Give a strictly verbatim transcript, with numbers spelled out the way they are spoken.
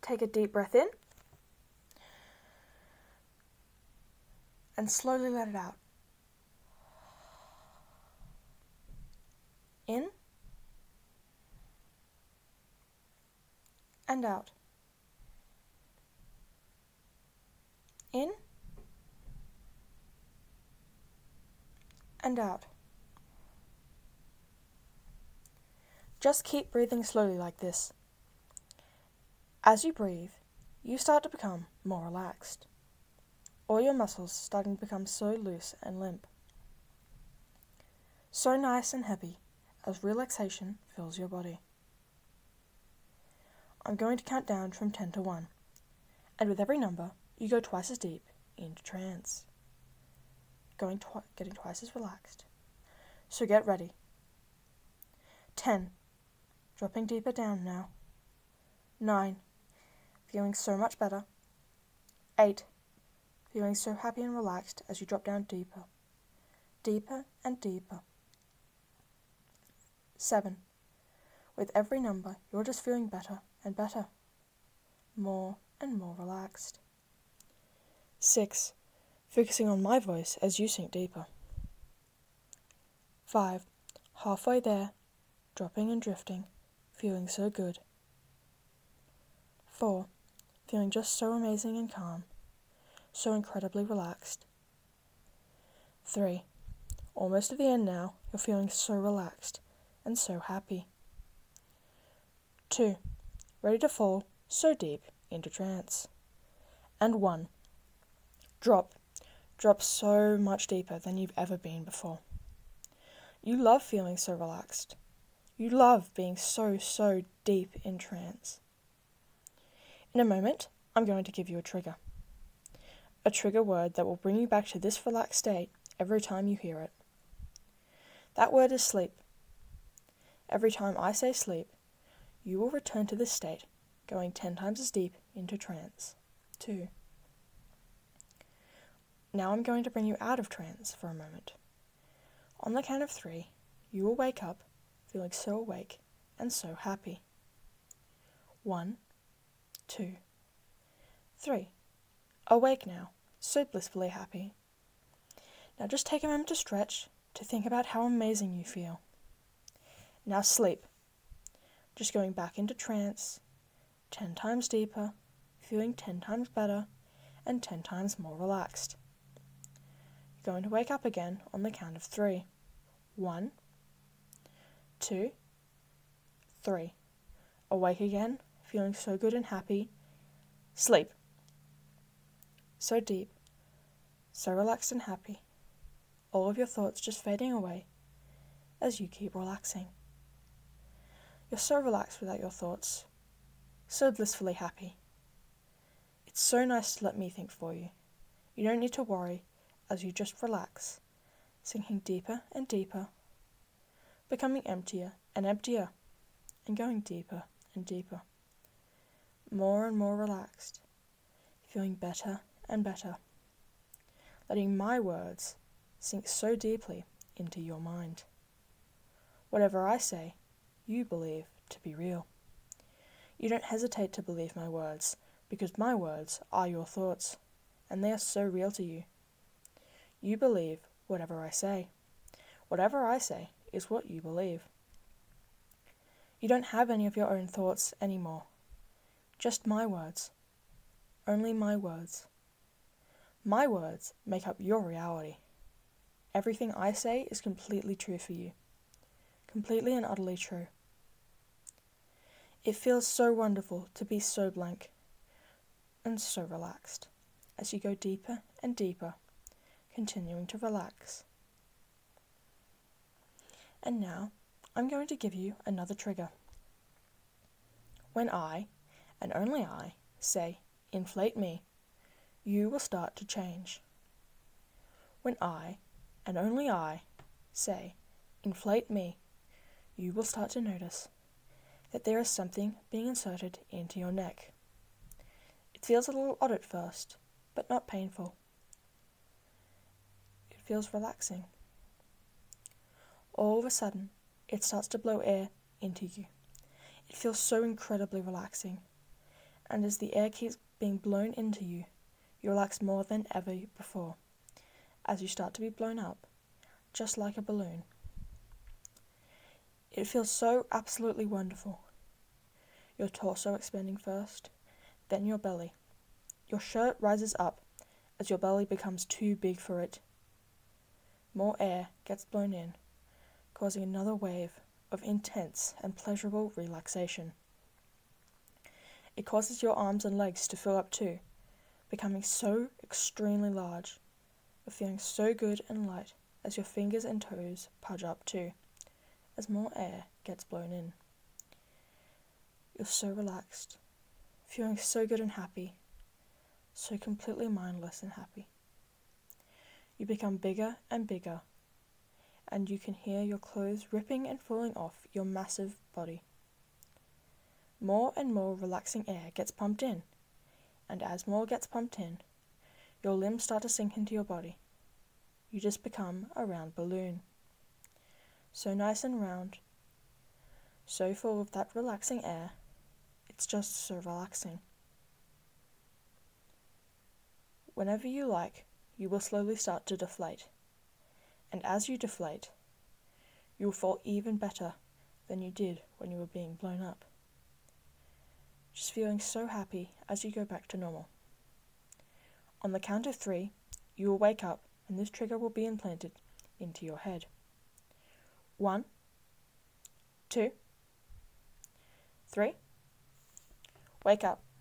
Take a deep breath in and slowly let it out. In and out. In and out. Just keep breathing slowly like this. As you breathe, you start to become more relaxed. All your muscles starting to become so loose and limp. So nice and heavy as relaxation fills your body. I'm going to count down from ten to one, and with every number, you go twice as deep into trance, going twi- getting twice as relaxed. So get ready. ten, dropping deeper down now. nine, feeling so much better. eight, feeling so happy and relaxed as you drop down deeper, deeper and deeper. seven, with every number, you're just feeling better and better, more and more relaxed. six, focusing on my voice as you sink deeper. five, halfway there, dropping and drifting, feeling so good. four, feeling just so amazing and calm, so incredibly relaxed. three, almost at the end now, you're feeling so relaxed and so happy. two, ready to fall so deep into trance. And one, drop, drop so much deeper than you've ever been before. You love feeling so relaxed. You love being so, so deep in trance. In a moment, I'm going to give you a trigger. A trigger word that will bring you back to this relaxed state every time you hear it. That word is sleep. Every time I say sleep, you will return to this state, going ten times as deep into trance. Two. Now I'm going to bring you out of trance for a moment. On the count of three, you will wake up, feeling so awake and so happy. One, two, three. Awake now, so blissfully happy. Now just take a moment to stretch, to think about how amazing you feel. Now sleep. Just going back into trance, ten times deeper, feeling ten times better, and ten times more relaxed. You're going to wake up again on the count of three. One, two, three. Awake again, feeling so good and happy. Sleep. So deep, so relaxed and happy. All of your thoughts just fading away as you keep relaxing. You're so relaxed without your thoughts, so blissfully happy. It's so nice to let me think for you. You don't need to worry as you just relax, sinking deeper and deeper, becoming emptier and emptier, and going deeper and deeper. More and more relaxed, feeling better and better, letting my words sink so deeply into your mind. Whatever I say, you believe to be real. You don't hesitate to believe my words, because my words are your thoughts, and they are so real to you. You believe whatever I say. Whatever I say is what you believe. You don't have any of your own thoughts anymore. Just my words. Only my words. My words make up your reality. Everything I say is completely true for you. Completely and utterly true. It feels so wonderful to be so blank and so relaxed as you go deeper and deeper, continuing to relax. And now, I'm going to give you another trigger. When I, and only I, say, inflate me, you will start to change. When I, and only I, say, inflate me, you will start to notice that there is something being inserted into your neck. It feels a little odd at first, but not painful. It feels relaxing. All of a sudden, it starts to blow air into you. It feels so incredibly relaxing, And as the air keeps being blown into you, you relax more than ever before, as you start to be blown up, just like a balloon. It feels so absolutely wonderful. Your torso expanding first, then your belly. Your shirt rises up as your belly becomes too big for it. More air gets blown in, causing another wave of intense and pleasurable relaxation. It causes your arms and legs to fill up too, becoming so extremely large, but feeling so good and light as your fingers and toes pudge up too, as more air gets blown in. You're so relaxed, feeling so good and happy, so completely mindless and happy. You become bigger and bigger, and you can hear your clothes ripping and falling off your massive body. More and more relaxing air gets pumped in, and as more gets pumped in, your limbs start to sink into your body. You just become a round balloon. So nice and round, so full of that relaxing air, it's just so relaxing. Whenever you like, you will slowly start to deflate, and as you deflate, you will fall even better than you did when you were being blown up. Just feeling so happy as you go back to normal. On the count of three, you will wake up and this trigger will be implanted into your head. One, two, three, wake up.